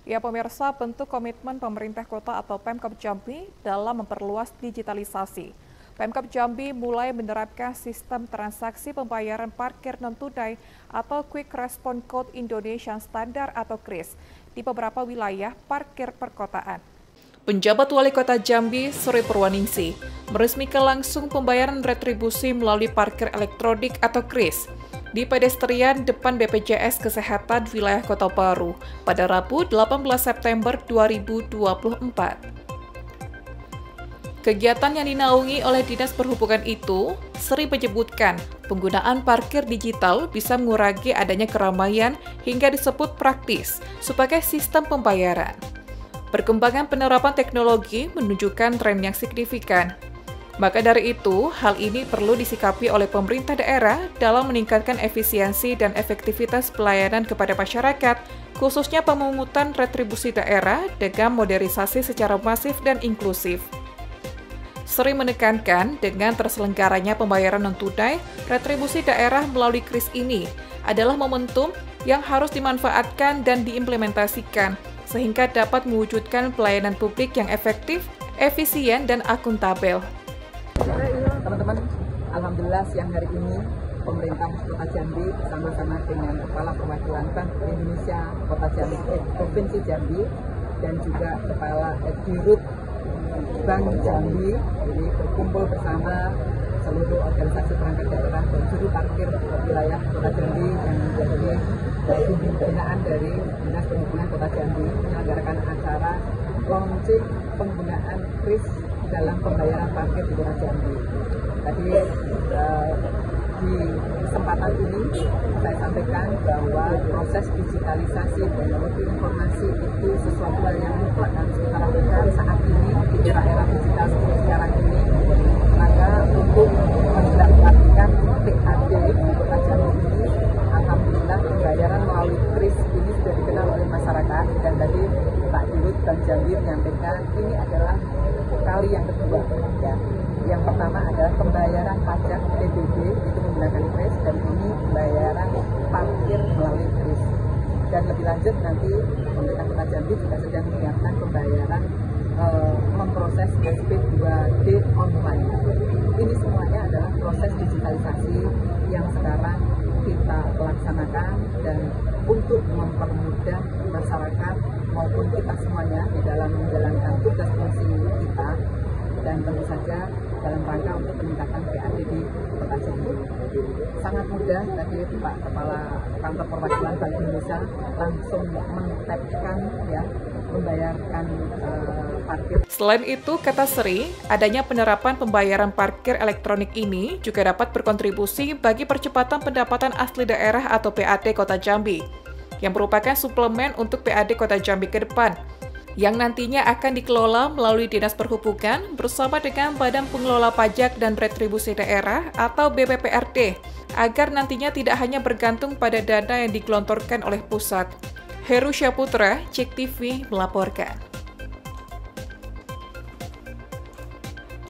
Ya pemirsa, bentuk komitmen pemerintah kota atau Pemkab Jambi dalam memperluas digitalisasi. Pemkab Jambi mulai menerapkan sistem transaksi pembayaran parkir non-tunai atau Quick Response Code Indonesia Standard atau KRIS di beberapa wilayah parkir perkotaan. Penjabat Wali Kota Jambi, Sri Purwaningsih, meresmikan langsung pembayaran retribusi melalui parkir elektronik atau KRIS di pedestrian depan BPJS Kesehatan Wilayah Kota Baru pada Rabu 18 September 2024. Kegiatan yang dinaungi oleh Dinas Perhubungan itu, Sri menyebutkan penggunaan parkir digital bisa mengurangi adanya keramaian hingga disebut praktis sebagai sistem pembayaran. Perkembangan penerapan teknologi menunjukkan tren yang signifikan. Maka dari itu, hal ini perlu disikapi oleh pemerintah daerah dalam meningkatkan efisiensi dan efektivitas pelayanan kepada masyarakat, khususnya pemungutan retribusi daerah dengan modernisasi secara masif dan inklusif. Sri menekankan dengan terselenggaranya pembayaran non-tunai, retribusi daerah melalui KRIS ini adalah momentum yang harus dimanfaatkan dan diimplementasikan, sehingga dapat mewujudkan pelayanan publik yang efektif, efisien, dan akuntabel. Teman-teman, alhamdulillah siang hari ini pemerintah Kota Jambi bersama-sama dengan Kepala Perwakilan Bank Indonesia Kota Jambi, Provinsi Jambi, dan juga Kepala Dirut Bank Jambi, jadi berkumpul bersama seluruh organisasi perangkat daerah dan juru parkir wilayah Kota Jambi yang menjadi pembinaan dari Dinas Perhubungan Kota Jambi menyelenggarakan acara launching penggunaan KRIS dalam pembayaran parkir di Kota Jambi. Tadi di kesempatan ini saya sampaikan bahwa proses digitalisasi teknologi informasi itu sesuatu hal yang mutlak harus kita lakukan saat ini di era digital seperti sekarang ini. Maka untuk mengimplementasikan PAD di Kota Jambi ini, alhamdulillah pembayaran melalui KRIS ini sudah dikenal oleh masyarakat, dan tadi Pak Dirut Bank Jambi menyampaikan ini adalah kali yang kedua. Ya. Yang pertama adalah pembayaran pajak PBB itu menggunakan KRIS, dan ini pembayaran parkir melalui KRIS. Dan lebih lanjut nanti pemerintah Kota Jambi juga sedang menyiapkan pembayaran memproses SP2D online. Ini semuanya adalah proses digitalisasi yang sekarang kita laksanakan, dan untuk mempermudah masyarakat maupun kita semuanya di dalam menjalankan tugas fungsi kita, dan tentu saja dalam rangka untuk peningkatan PAD di Kota Jambi. Sangat mudah, tadi Pak Kepala Kantor Perwakilan Bank Indonesia langsung men-tap-kan ya, membayarkan parkir. Selain itu, kata Sri, adanya penerapan pembayaran parkir elektronik ini juga dapat berkontribusi bagi percepatan pendapatan asli daerah atau PAD Kota Jambi, yang merupakan suplemen untuk PAD Kota Jambi ke depan, yang nantinya akan dikelola melalui Dinas Perhubungan bersama dengan Badan Pengelola Pajak dan Retribusi Daerah atau BPPRD, agar nantinya tidak hanya bergantung pada dana yang digelontorkan oleh pusat. Heru Syaputra, Cek TV melaporkan.